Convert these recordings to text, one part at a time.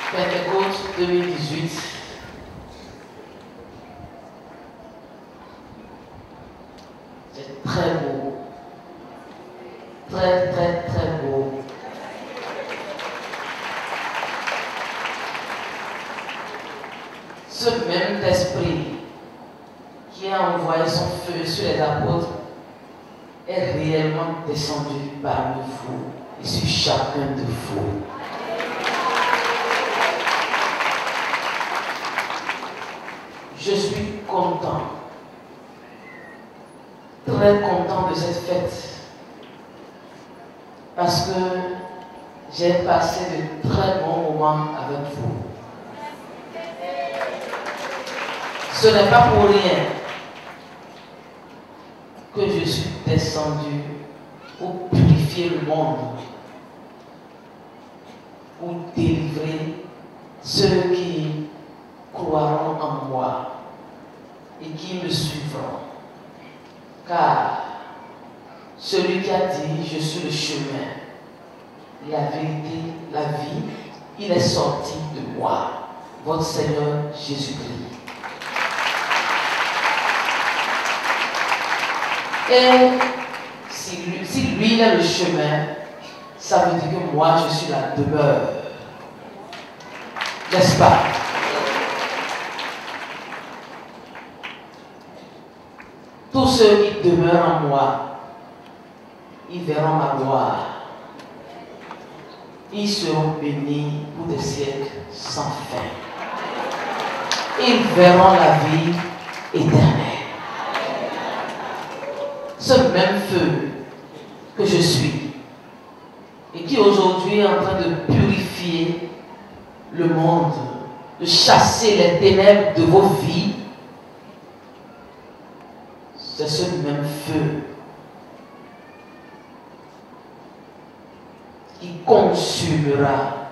Pentecôte 2018. C'est très beau. Très, très, très beau. Ce même esprit qui a envoyé son feu sur les apôtres est réellement descendu parmi vous et sur chacun de vous. Je suis content, très content de cette fête, parce que j'ai passé de très bons moments avec vous. Ce n'est pas pour rien que je suis descendu pour purifier le monde, pour délivrer ceux qui croiront en moi et qui me suivront. Car celui qui a dit « Je suis le chemin, la vérité, la vie », il est sorti de moi, votre Seigneur Jésus-Christ. Et si lui il est le chemin, ça veut dire que moi je suis la demeure. N'est-ce pas? Tous ceux qui demeurent en moi, ils verront ma gloire. Ils seront bénis pour des siècles sans fin. Ils verront la vie éternelle. Ce même feu que je suis et qui aujourd'hui est en train de purifier le monde, de chasser les ténèbres de vos vies, c'est ce même feu qui consumera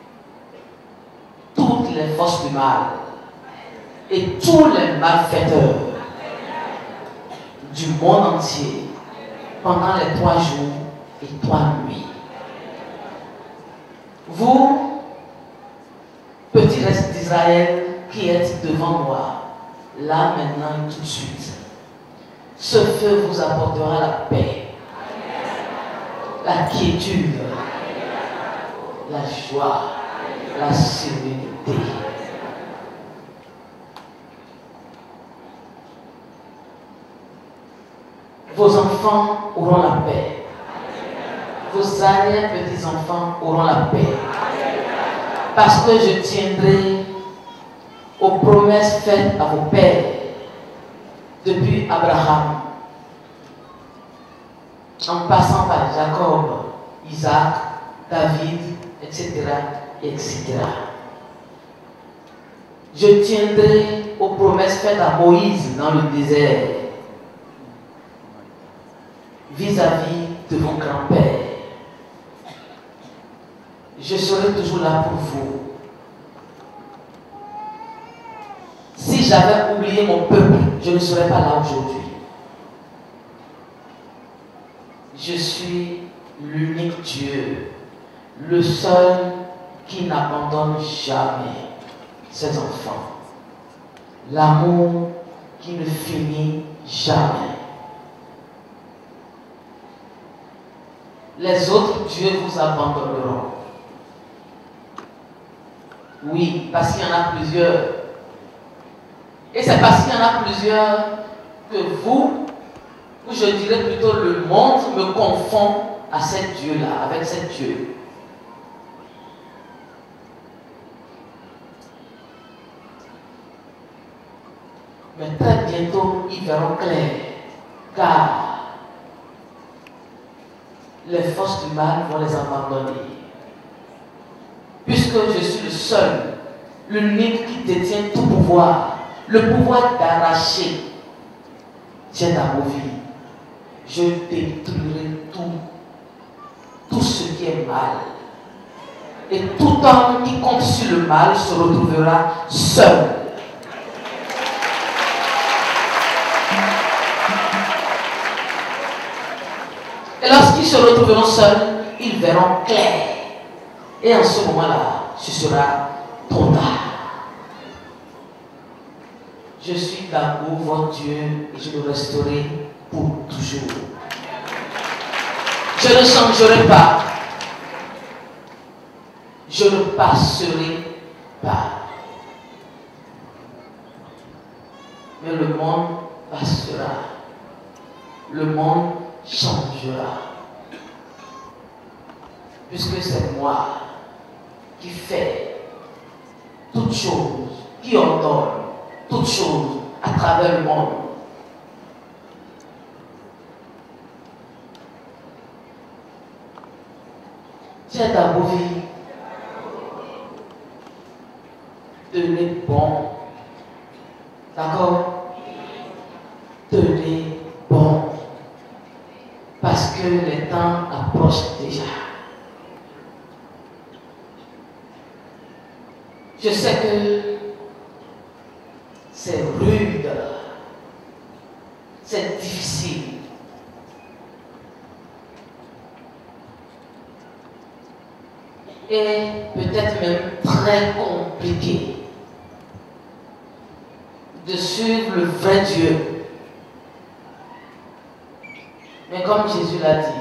toutes les forces du mal et tous les malfaiteurs du monde entier pendant les 3 jours et 3 nuits. Vous, petit reste d'Israël qui êtes devant moi, là maintenant et tout de suite, ce feu vous apportera la paix, la quiétude, la joie, la sérénité. Vos enfants auront la paix. Vos arrière-petits-enfants auront la paix. Parce que je tiendrai aux promesses faites à vos pères depuis Abraham, en passant par Jacob, Isaac, David, etc., etc. Je tiendrai aux promesses faites à Moïse dans le désert, vis-à-vis de vos grands-pères. Je serai toujours là pour vous. Si j'avais oublié mon peuple, je ne serais pas là aujourd'hui. Je suis l'unique Dieu, le seul qui n'abandonne jamais ses enfants. L'amour qui ne finit jamais. Les autres dieux vous abandonneront. Oui, parce qu'il y en a plusieurs. Et c'est parce qu'il y en a plusieurs que vous, ou je dirais plutôt le monde, me confond à ces dieux-là, avec ces dieux. Mais très bientôt, ils verront clair, car les forces du mal vont les abandonner. Puisque je suis le seul, l'unique qui détient tout pouvoir, le pouvoir d'arracher, tiens à vos vies. Je détruirai tout ce qui est mal. Et tout homme qui compte sur le mal se retrouvera seul. Et lorsqu'ils se retrouveront seuls, ils verront clair. Et en ce moment-là, ce sera trop tard. Je suis d'abord votre Dieu et je le resterai pour toujours. Je ne changerai pas. Je ne passerai pas. Mais le monde passera. Le monde changera. Puisque c'est moi qui fais toutes choses, qui ordonne toutes choses à travers le monde. Tiens ta vie, tenez bon. D'accord? Tenez bon. Parce que les temps approchent déjà. Je sais que c'est rude, c'est difficile. Et peut-être même très compliqué de suivre le vrai Dieu. Mais comme Jésus l'a dit,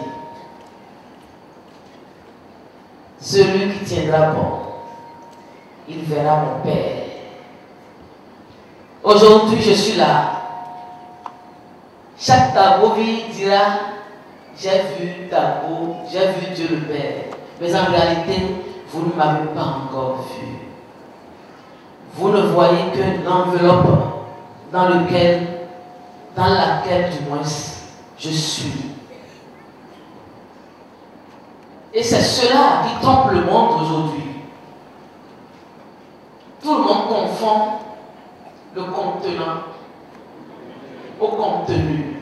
celui qui tiendra bon, il verra mon Père. Aujourd'hui, je suis là. Chaque tableau dira, j'ai vu tableau, j'ai vu Dieu le Père. Mais en réalité, vous ne m'avez pas encore vu. Vous ne voyez que l'enveloppe dans laquelle du moins je suis. Et c'est cela qui trompe le monde aujourd'hui. Tout le monde confond le contenant au contenu.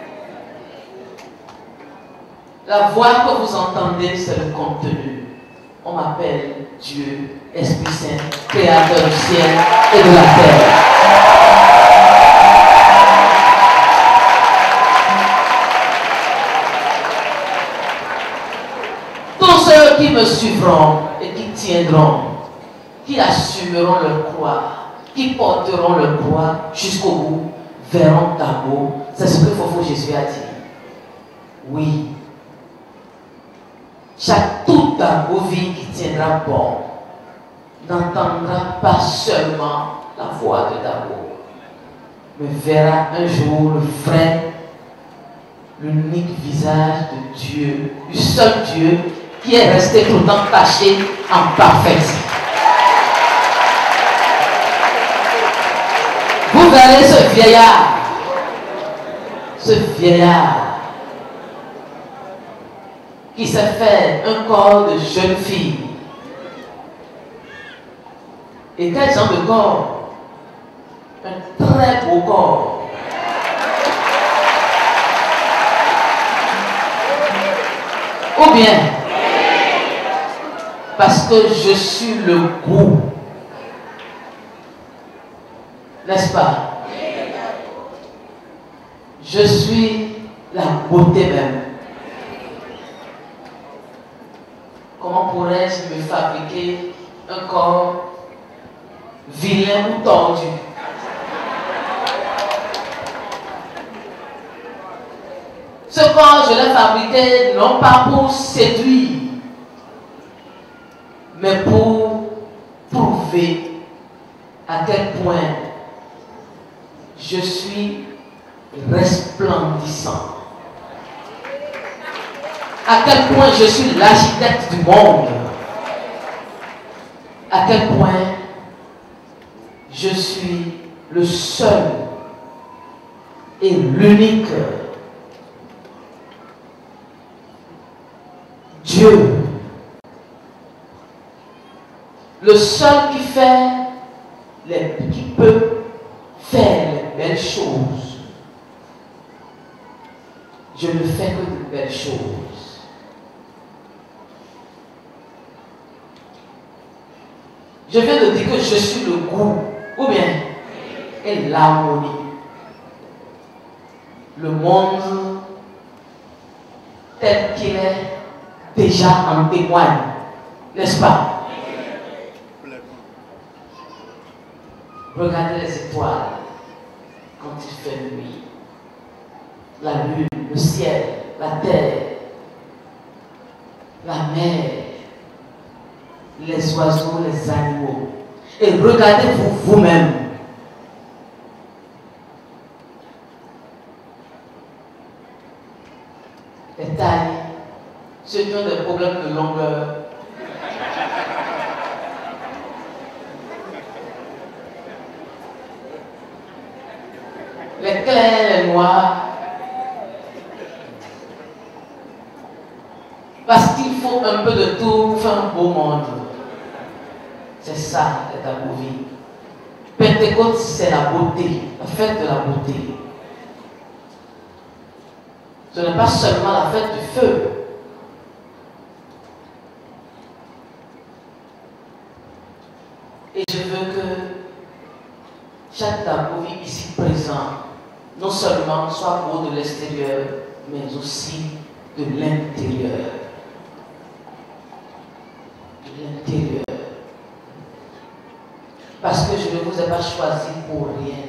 La voix que vous entendez, c'est le contenu. On m'appelle Dieu, Esprit Saint, Créateur du ciel et de la terre. Tous ceux qui me suivront et qui tiendront, qui assumeront leur croix, qui porteront leur croix jusqu'au bout, verront d'abord. C'est ce que Fofo Jésus a dit. Oui. Toute vie qui tiendra bon n'entendra pas seulement la voix de Dabo, mais verra un jour le vrai, l'unique visage de Dieu, du seul Dieu qui est resté tout le temps caché en parfaite. Vous verrez ce vieillard qui s'est fait un corps de jeune fille. Et quel genre de corps? Un très beau corps. Ou bien, parce que je suis le goût. N'est-ce pas? Je suis la beauté même. Comment pourrais-je me fabriquer un corps vilain ou tordu? Ce corps, je l'ai fabriqué non pas pour séduire, mais pour prouver à quel point je suis resplendissant. À quel point je suis l'architecte du monde. À quel point je suis le seul et l'unique Dieu. Le seul qui peut faire les belles choses. Je ne fais que de belles choses. Je viens de dire que je suis le goût, ou bien, et l'harmonie. Le monde tel qu'il est déjà en témoigne, n'est-ce pas? Regardez les étoiles quand il fait nuit. La lune, le ciel, la terre, la mer, les oiseaux, les animaux. Et regardez-vous vous-même. Les tailles, ceux qui ont des problèmes de longueur. Les clairs, les noirs. Parce qu'il faut un peu de tout pour faire un beau monde. C'est ça, est ta vie. Pentecôte, c'est la beauté, la fête de la beauté. Ce n'est pas seulement la fête du feu. Et je veux que chaque Dabovi ici présent, non seulement soit beau de l'extérieur, mais aussi de l'intérieur. De l'intérieur. Parce que je ne vous ai pas choisi pour rien.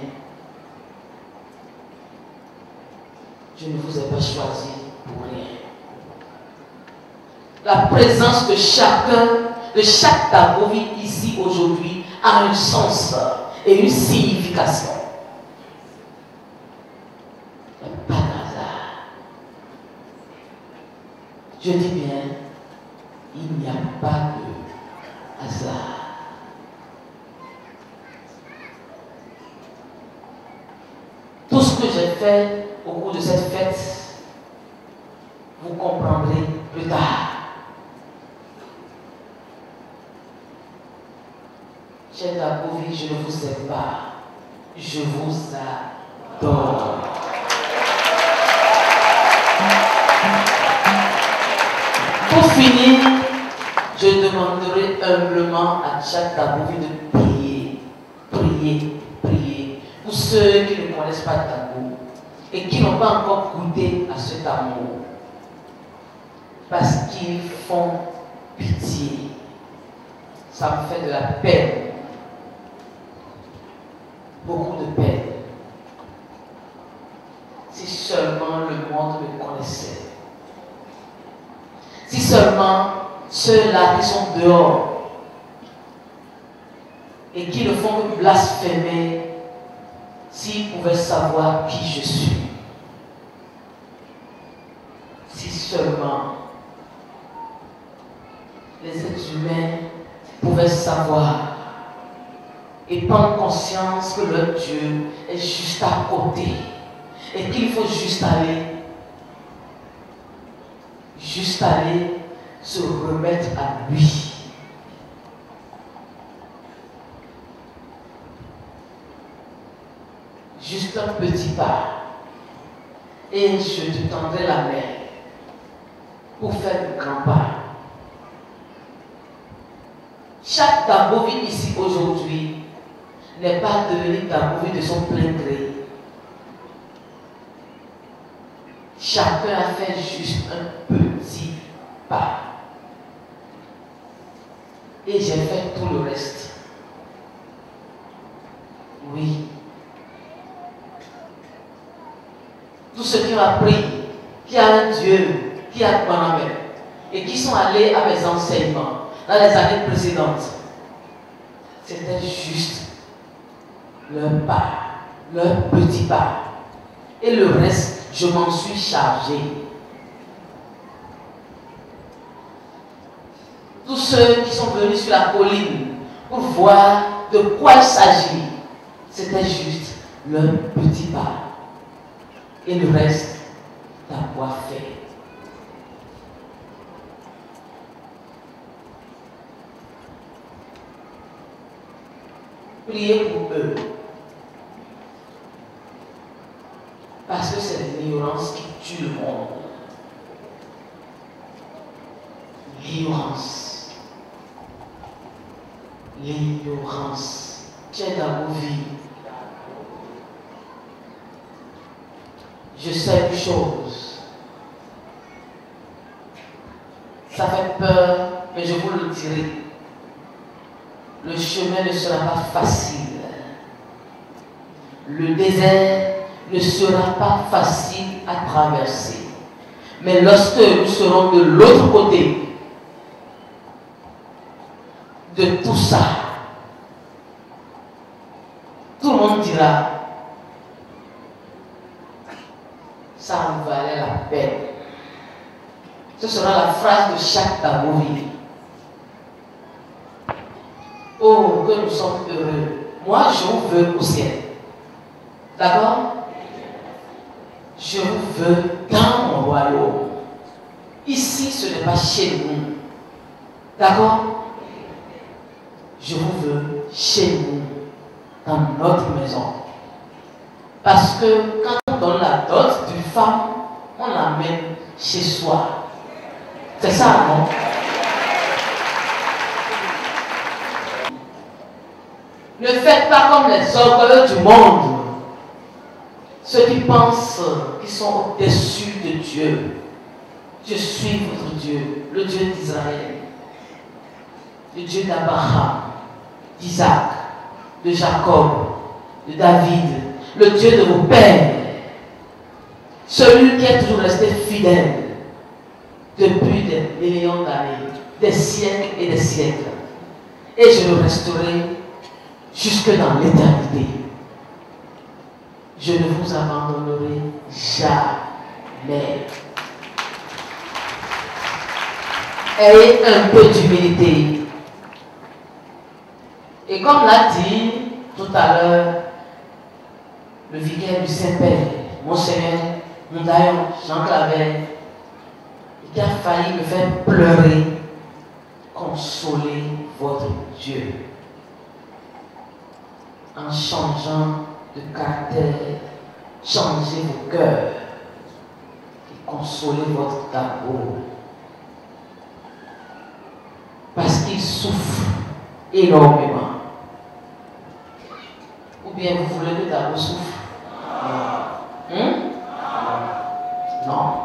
Je ne vous ai pas choisi pour rien. La présence de chacun, de chaque Dabovi ici aujourd'hui a un sens et une signification. Pas d'hasard. Je dis bien, il n'y a pas de hasard. Tout ce que j'ai fait au cours de cette fête, vous comprendrez plus tard. Chers Dabovi, je ne vous aime pas, je vous adore. Pour finir, je demanderai humblement à chaque Dabovi de prier, prier, prier. Pour ceux qui ne connaissent pas Dabo et qui n'ont pas encore goûté à cet amour, parce qu'ils font pitié. Ça me fait de la peine. Beaucoup de peine. Si seulement le monde me connaissait. Si seulement ceux-là qui sont dehors et qui ne font que blasphémer, s'ils pouvaient savoir qui je suis. Si seulement les êtres humains pouvaient savoir et prendre conscience que leur Dieu est juste à côté et qu'il faut juste aller se remettre à lui. Juste un petit pas et je te tendrai la main pour faire le grand pas. Chaque Dabovi ici aujourd'hui n'est pas devenu Dabovi de son plein gré. Chacun a fait juste un petit pas. Et j'ai fait tout le reste. Oui. Tous ceux qui ont appris, qui a un Dieu, qui a Banamé, et qui sont allés à mes enseignements dans les années précédentes, c'était juste leur pas, leur petit pas. Et le reste, je m'en suis chargé. Tous ceux qui sont venus sur la colline pour voir de quoi il s'agit, c'était juste leur petit pas. Et le reste, d'avoir fait. Priez pour eux. Parce que c'est l'ignorance qui tue le monde. L'ignorance. L'ignorance. Tu es dans vos vies. Je sais une chose. Ça fait peur, mais je vous le dirai. Le chemin ne sera pas facile. le désert ne sera pas facile à traverser. Mais lorsque nous serons de l'autre côté de tout ça, tout le monde dira, ça en valait la peine. Ce sera la phrase de chaque Damovi. Oh, que nous sommes heureux. Moi, je vous veux au ciel. D'accord? Je vous veux dans mon royaume. Ici, ce n'est pas chez nous. D'accord? Je vous veux chez nous, dans notre maison. Parce que quand on donne la dot d'une femme, on l'amène chez soi. C'est ça, non? Ne faites pas comme les orgueilleux du monde. Ceux qui pensent qu'ils sont au-dessus de Dieu. Je suis votre Dieu, le Dieu d'Israël, le Dieu d'Abraham, d'Isaac, de Jacob, de David, le Dieu de vos pères, celui qui est toujours resté fidèle depuis des millions d'années, des siècles et des siècles. Et je le resterai jusque dans l'éternité. Je ne vous abandonnerai jamais. Ayez un peu d'humilité. Et comme l'a dit tout à l'heure le vicaire du Saint-Père, Monseigneur Mondayon Jean Claver, qui a failli me faire pleurer, consolez votre Dieu en changeant de caractère, changez vos cœurs et consolez votre tableau. Parce qu'il souffre énormément. Ou bien vous voulez que Dabo souffre? Non.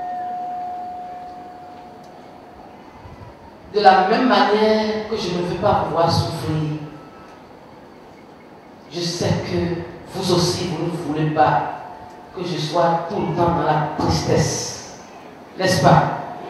De la même manière que je ne veux pas vous voir souffrir, je sais que vous aussi, vous ne voulez pas que je sois tout le temps dans la tristesse. N'est-ce pas?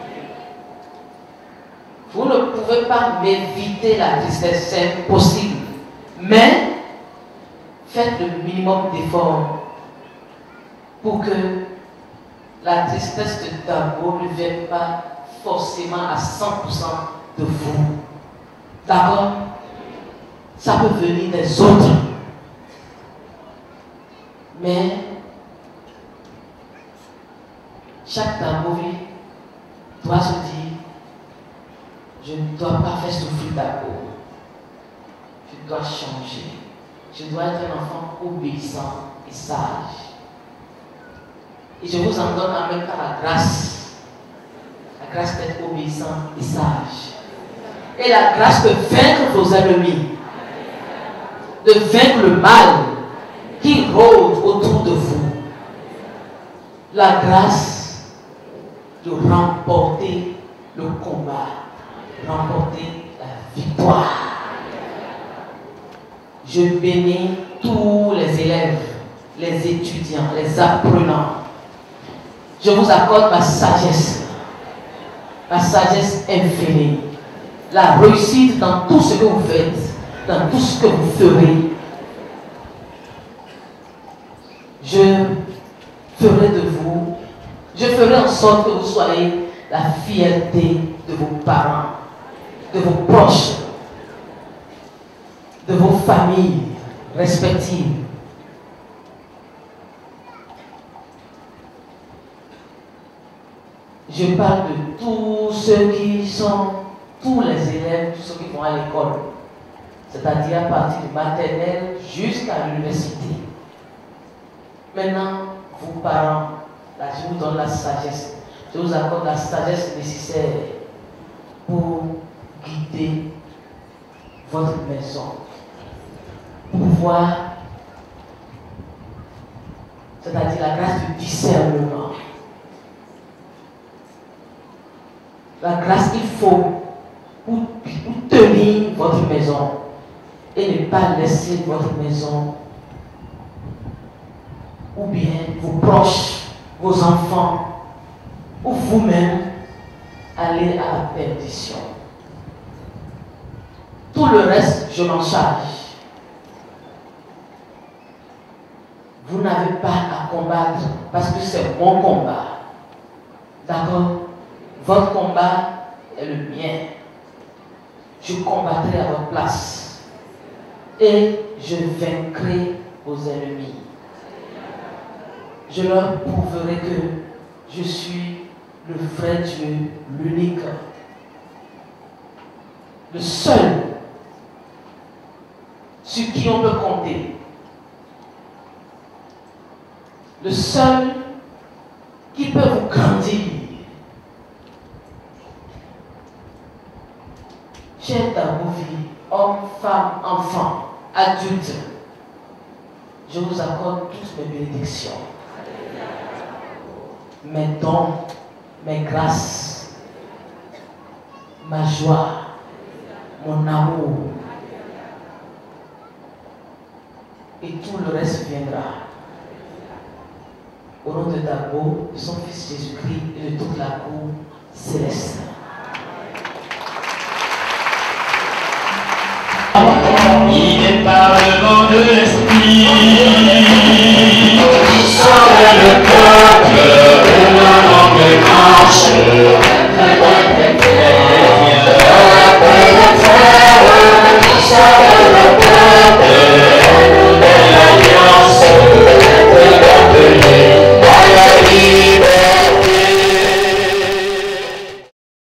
Vous ne pouvez pas m'éviter la tristesse, c'est impossible. Mais faites le minimum d'efforts pour que la tristesse de Dabo ne vienne pas forcément à 100% de vous. D'accord? Ça peut venir des autres. Mais chaque Dabo doit se dire, je ne dois pas faire souffrir Dabo. Je dois changer. Je dois être un enfant obéissant et sage. Et je vous en donne en même temps la grâce. La grâce d'être obéissant et sage. Et la grâce de vaincre vos ennemis. De vaincre le mal qui rôde autour de vous. La grâce de remporter le combat. Remporter la victoire. Je bénis tous les élèves, les étudiants, les apprenants. Je vous accorde ma sagesse infinie, la réussite dans tout ce que vous faites, dans tout ce que vous ferez. Je ferai de vous, je ferai en sorte que vous soyez la fierté de vos parents, de vos proches, de vos familles respectives. Je parle de tous ceux qui sont, tous les élèves, tous ceux qui vont à l'école, c'est-à-dire à partir du maternel jusqu'à l'université. Maintenant, vous parents, là, je vous donne la sagesse, je vous accorde la sagesse nécessaire pour guider votre maison, pour voir, c'est-à-dire la grâce du discernement. La grâce qu'il faut pour tenir votre maison et ne pas laisser votre maison ou bien vos proches, vos enfants, ou vous-même allez à la perdition. Tout le reste, je m'en charge. Vous n'avez pas à combattre parce que c'est mon combat. D'accord? Votre combat est le mien. Je combattrai à votre place. Et je vaincrai vos ennemis. Je leur prouverai que je suis le vrai Dieu, l'unique, le seul sur qui on peut compter, le seul qui peut vous grandir. Chers dans vos vies, hommes, femmes, enfants, adultes, je vous accorde toutes mes bénédictions, mes dons, mes grâces, ma joie, mon amour, et tout le reste viendra. Au nom de Dabo, de son Fils Jésus-Christ et de toute la cour céleste.